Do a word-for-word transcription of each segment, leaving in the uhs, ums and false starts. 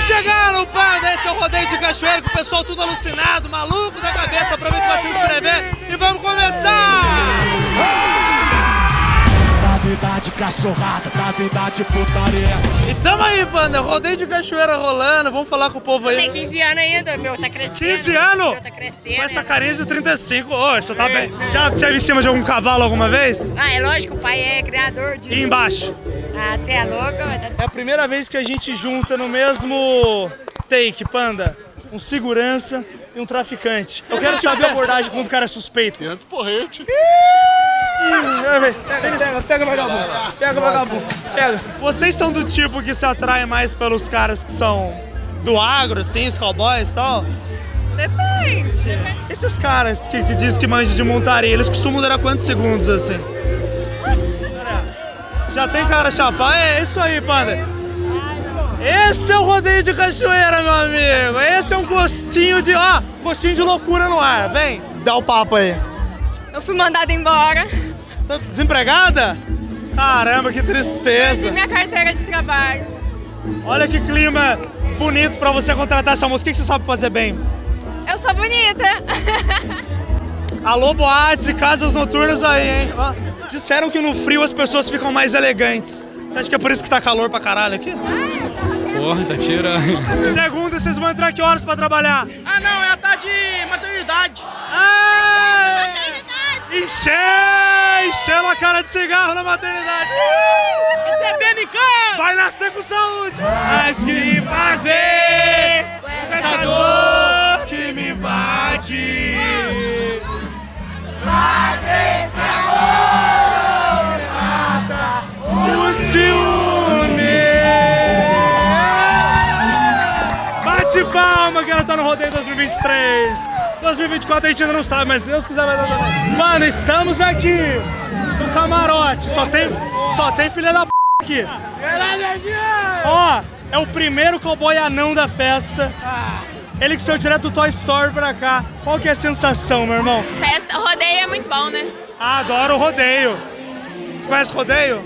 Estamos chegando, Panda! Esse é o rodeio de cachoeira com o pessoal tudo alucinado, maluco da cabeça. Aproveita pra se inscrever e vamos começar! Gravidade cachorrada, gravidade putaria. E tamo aí, Panda, rodeio de cachoeira rolando, vamos falar com o povo aí. Tem quinze anos ainda, meu, tá crescendo. quinze anos? Meu, tá crescendo. Com essa carinha de trinta e cinco, ô, você tá bem. Já esteve em cima de algum cavalo alguma vez? Ah, é lógico, o pai é criador de... E embaixo? Ah, você é louco? É a primeira vez que a gente junta no mesmo take, Panda, um segurança e um traficante. Eu quero saber a abordagem quando o cara é suspeito. Tento porrete. Pega, pega o vagabundo, pega o vagabundo, pega. Vocês são do tipo que se atrai mais pelos caras que são do agro, assim, os cowboys e tal? Depende. Esses caras que, que dizem que manjam de montaria, eles costumam durar quantos segundos, assim? Já tem cara chapar? É isso aí, Panda. Esse é o rodeio de cachoeira, meu amigo. Esse é um gostinho de, ó, gostinho de loucura no ar. Vem, dá o papo aí. Eu fui mandada embora. Tá desempregada? Caramba, que tristeza. Perdi minha carteira de trabalho. Olha que clima bonito pra você contratar essa moça. O que você sabe fazer bem? Eu sou bonita. Alô, boates e casas noturnas aí, hein? Ó, disseram que no frio as pessoas ficam mais elegantes. Você acha que é por isso que tá calor pra caralho aqui? Porra, tá tirando. Segunda, vocês vão entrar que horas pra trabalhar? Ah, não, é a tarde de maternidade. Ah! Encher! Enchendo a cara de cigarro na maternidade! Recebendo em casa! Vai nascer com saúde! Mas que fazer com essa dor que me bate? Mas esse amor mata o ciúme! Bate palma que ela tá no rodeio dois mil e vinte e três! dois mil e vinte e quatro a gente ainda não sabe, mas Deus quiser vai dar também. Mano, estamos aqui no camarote, só tem, só tem filha da p aqui. Ó, é o primeiro cowboy anão da festa. Ele que saiu direto do Toy Story pra cá. Qual que é a sensação, meu irmão? Festa, rodeio é muito bom, né? Ah, adoro o rodeio. Conhece rodeio?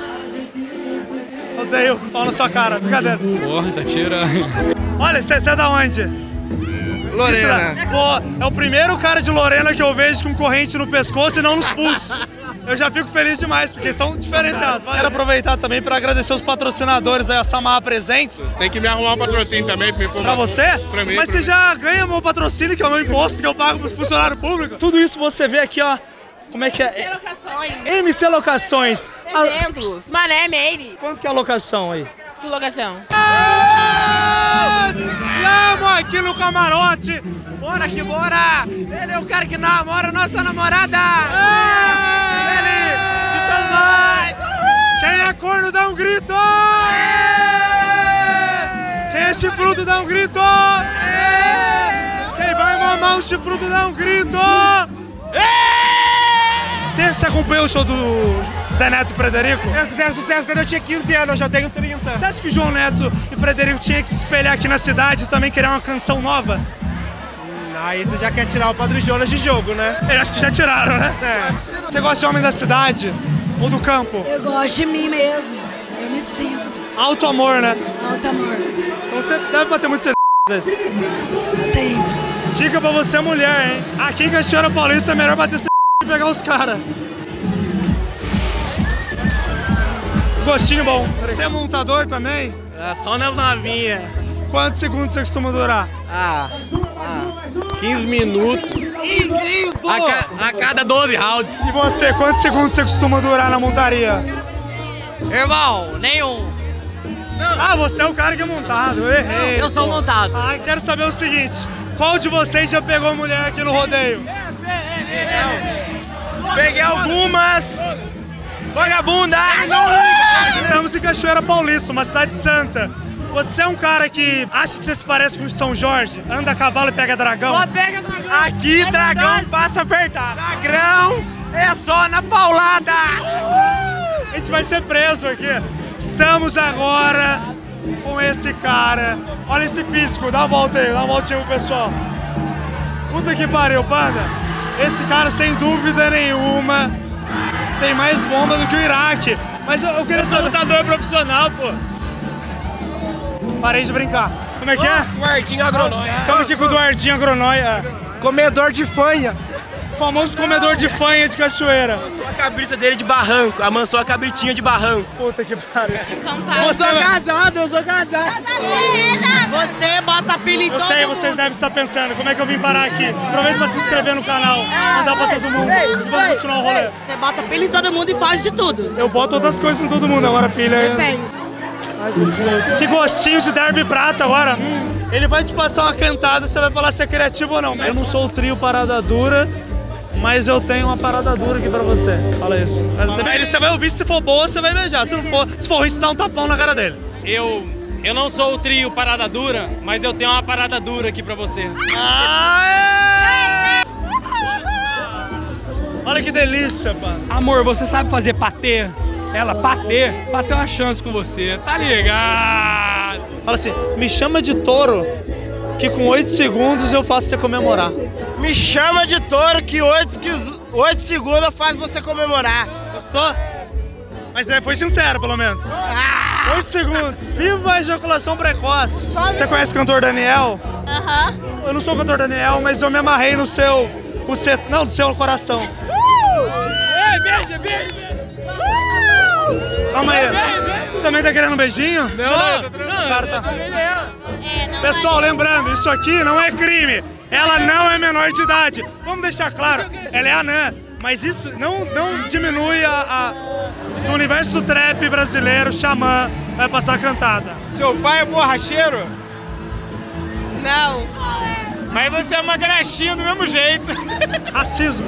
Rodeio, pau na sua cara, brincadeira. Porra, tá tirando. Olha, você é da onde? Lorena. Pô, é o primeiro cara de Lorena que eu vejo com corrente no pescoço e não nos pulsos. Eu já fico feliz demais, porque são diferenciados. Quero aproveitar também para agradecer os patrocinadores aí, a Samaha Presentes. Tem que me arrumar um patrocínio também pra, pra você? Pra mim. Mas pra você mim. já ganha meu patrocínio, que é o meu imposto que eu pago pros funcionários públicos. Tudo isso você vê aqui, ó. Como é que é? Locações. M C Locações. Exemplos. Mané, Meire. Quanto que é a locação aí? Que locação? Vamos aqui no camarote! Bora que bora! Ele é o cara que namora a nossa namorada! Ele de todos nós! Quem é corno dá um grito! Quem é chifrudo dá um grito! Quem vai mamar um chifrudo dá um grito! Você, você acompanhou o show do Zé Neto e Frederico? Eu fizeram sucesso quando eu tinha quinze anos, eu já tenho trinta. Você acha que João Neto e Frederico tinham que se espelhar aqui na cidade e também criar uma canção nova? Aí você já quer tirar o Padre Jonas de jogo, né? Eu acho que já tiraram, né? É. Você gosta de homem da cidade ou do campo? Eu gosto de mim mesmo. Eu me sinto. Alto amor, né? Alto amor. Então você deve bater muito cerveja às vezes. Sempre. Dica pra você, mulher, hein? Aqui em Cachoeira Paulista é melhor bater cerveja e pegar os caras. Gostinho bom. Você é montador também? É só nas navinhas. Quantos segundos você costuma durar? Ah, ah quinze minutos. A, ca a cada doze rounds. E você, quantos segundos você costuma durar na montaria? Irmão, nenhum. Ah, você é o cara que é montado, eu errei. Eu sou pô. montado. Ah, quero saber o seguinte, qual de vocês já pegou mulher aqui no rodeio? Peguei algumas. Vagabunda! Estamos em Cachoeira Paulista, uma cidade santa. Você é um cara que acha que você se parece com o São Jorge? Anda a cavalo e pega dragão? Só pega dragão. Aqui, É dragão verdade. passa apertado. Dragão é só na paulada. A gente vai ser preso aqui. Estamos agora com esse cara. Olha esse físico, dá uma volta aí, dá uma voltinha pro pessoal. Puta que pariu, Panda. Esse cara, sem dúvida nenhuma, tem mais bomba do que o Iraque. Mas eu, eu queria saber... Lutador profissional, pô. Parei de brincar. Como é que é? Guardinho agronômico. Estamos aqui com o Eduardinho Agronóia. Comedor de fanha. O famoso comedor de fanha de cachoeira. Amansou a cabrita dele de barranco. Amansou a cabritinha de barranco. Puta que pariu. Encantado. Você vai... casado, eu sou casado. Você bota pilha em Eu todo sei, mundo. vocês devem estar pensando, como é que eu vim parar aqui? Aproveita pra se inscrever no canal, mandar pra todo mundo. Vamos continuar o rolê. Você bota pilha em todo mundo e faz de tudo. Eu boto outras coisas em todo mundo, agora pilha aí. Depende. Ai, gostoso. Que gostinho de derby prata agora. Hum. Ele vai te passar uma cantada, você vai falar se é criativo ou não. Eu não sou o trio Parada Dura, mas eu tenho uma parada dura aqui pra você. Fala isso. Você vai, você vai ouvir, se for boa, você vai beijar. Se não for, se for ruim, você dá um tapão na cara dele. Eu, eu não sou o trio Parada Dura, mas eu tenho uma parada dura aqui pra você. Aê! Olha que delícia, pá. Amor, você sabe fazer patê? Ela, patê, pra ter uma chance com você, tá ligado? Fala assim, me chama de touro, que com oito segundos eu faço você comemorar. Me chama de touro que oito segundos faz você comemorar. Gostou? Mas é, foi sincero, pelo menos. oito segundos. Viva a ejaculação precoce. Você conhece o cantor Daniel? Aham. Eu não sou o cantor Daniel, mas eu me amarrei no seu... O seu não, no seu coração. Ei, beija, beija! Calma aí. Você também tá querendo um beijinho? Não, não, não, Cara, tá. É, não Pessoal, lembrando, isso aqui não é crime. Ela não é menor de idade. Vamos deixar claro, ela é anã. Mas isso não, não diminui a, a... No universo do trap brasileiro, Xamã vai passar cantada. Seu pai é borracheiro? Não. Mas você é uma graxinha do mesmo jeito. Racismo.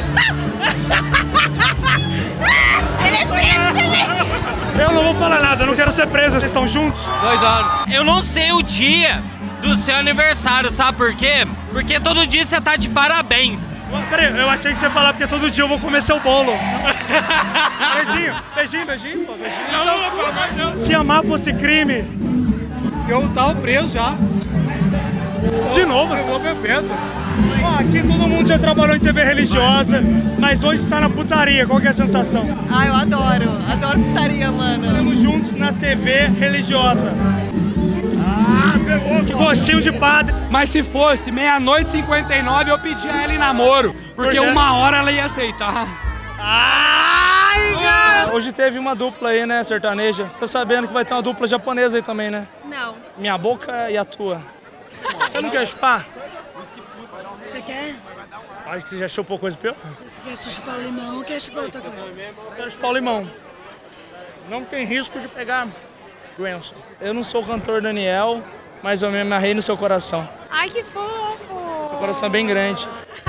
Ele é preto também. Eu não vou falar nada, eu não quero ser preso. Vocês estão juntos? Dois anos. Eu não sei o dia do seu aniversário, sabe por quê? Porque todo dia você tá de parabéns. Peraí, eu achei que você ia falar porque todo dia eu vou comer seu bolo. Beijinho, beijinho, beijinho, pô, beijinho. Não, não, não, não. Se amar fosse crime, Eu tava preso já. de novo? Eu vou bebendo. Ó, aqui todo mundo já trabalhou em T V religiosa, mas hoje está na putaria. Qual que é a sensação? Ah, eu adoro. Adoro putaria, mano. Estamos juntos na T V religiosa. Ah, pegou. Que gostinho de padre. Mas se fosse meia-noite e cinquenta e nove, eu pedia ela em namoro, porque Por quê? uma hora ela ia aceitar. Ai, cara. Hoje teve uma dupla aí, né, sertaneja. Você tá sabendo que vai ter uma dupla japonesa aí também, né? Não. Minha boca e a tua. Você não quer chupar? Você quer? Acho que você já chupou coisa pior. Você quer chupar o limão ou quer chupar outra coisa? Eu quero chupar o limão. Não tem risco de pegar doença. Eu não sou o cantor Daniel, mas eu me amarrei no seu coração. Ai, que fofo. Seu coração é bem grande.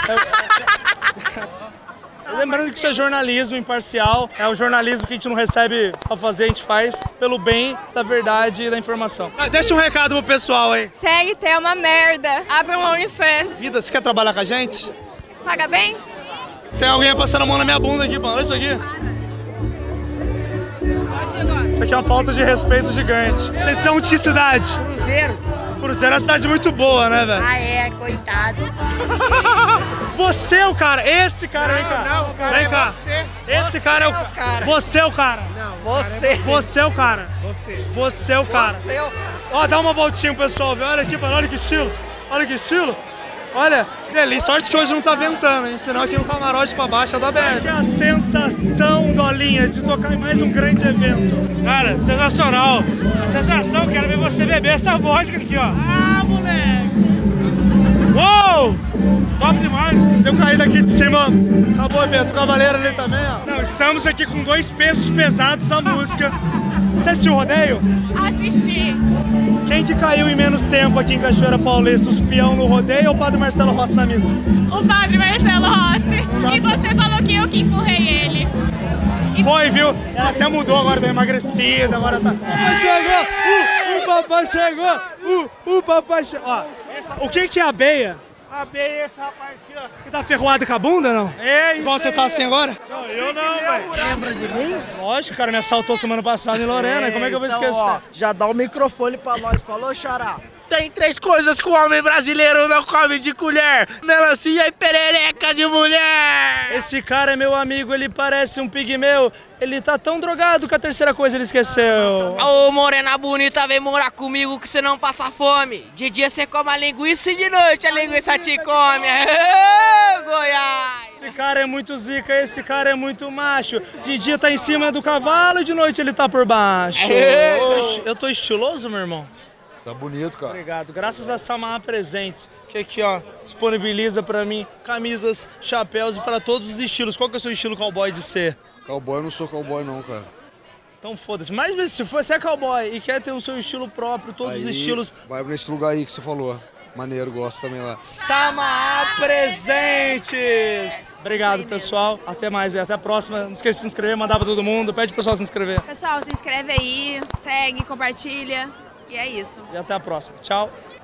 Eu... Lembrando que isso é jornalismo imparcial, é o jornalismo que a gente não recebe pra fazer, a gente faz pelo bem da verdade e da informação. Ah, deixa um recado pro pessoal aí. C L T é uma merda. Abre um OnlyFans. Vida, você quer trabalhar com a gente? Paga bem? Tem alguém passando a mão na minha bunda aqui, mano. Olha isso aqui. Isso aqui é uma falta de respeito gigante. Vocês são de que cidade? Cruzeiro. Cruzeiro é uma cidade muito boa, né, velho? Ah, é, coitado. Você é o cara, esse cara, vem cá. Não, o cara Vem é cá. você. Esse cara é o cara. Você é o cara. Você. Você é o cara. Você. Você é o cara. Seu. Ó, dá uma voltinha pro pessoal, viu? Olha aqui, mano, olha que estilo. Olha que estilo. Olha, delícia. Sorte que hoje não tá ventando, hein? Senão aqui no camarote pra baixo é da aberta. Que a sensação, Dolinha, de tocar em mais um grande evento. Cara, sensacional. A sensação, quero ver você beber essa vodka aqui, ó. Ah, moleque. Uou! Top demais. Se eu cair daqui de cima, acabou o evento. O cavaleiro ali também, ó. Não, estamos aqui com dois pesos pesados da música. Você assistiu o rodeio? Assisti. Quem que caiu em menos tempo aqui em Cachoeira Paulista? Os peão no rodeio ou o padre Marcelo Rossi na missa? O padre Marcelo Rossi. Nossa. E você falou que eu que empurrei ele. Foi, viu? Ela até mudou, agora tá emagrecida, agora tá... Papai chegou! Uh, o papai chegou! Uh, o papai chegou! Ó, o que que é a beia? A beia, esse rapaz aqui, ó. Que tá ferroado com a bunda, não? É isso. Igual você aí. tá assim agora? Não, eu não, velho. Lembra de mim? Lógico, o cara me assaltou semana passada em Lorena, como é que eu vou Então, esquecer? ó, já dá o microfone pra nós. Falou, Xará? Tem três coisas que o homem brasileiro não come de colher: melancia e perereca de mulher. Esse cara é meu amigo, ele parece um pigmeu. Ele tá tão drogado que a terceira coisa ele esqueceu. Ô, morena bonita, vem morar comigo que você não passa fome. De dia você come a linguiça e de noite a linguiça te come. Ê, Goiás! Esse cara é muito zica, esse cara é muito macho. De dia tá em cima do cavalo e de noite ele tá por baixo. Oxe, eu tô estiloso, meu irmão? Tá bonito, cara. Obrigado. Graças a Samaha Presentes, que aqui, ó, disponibiliza pra mim camisas, chapéus e para todos os estilos. Qual que é o seu estilo cowboy de ser? Cowboy, eu não sou cowboy não, cara. Então foda-se. Mas mesmo se você é cowboy e quer ter o seu estilo próprio, todos aí, os estilos... vai nesse lugar aí que você falou. Maneiro, gosto também lá. Samaha Presentes! Obrigado, pessoal. Até mais e até a próxima. Não esqueça de se inscrever, mandar pra todo mundo. Pede pro pessoal se inscrever. Pessoal, se inscreve aí, segue, compartilha. E é isso. E até a próxima. Tchau.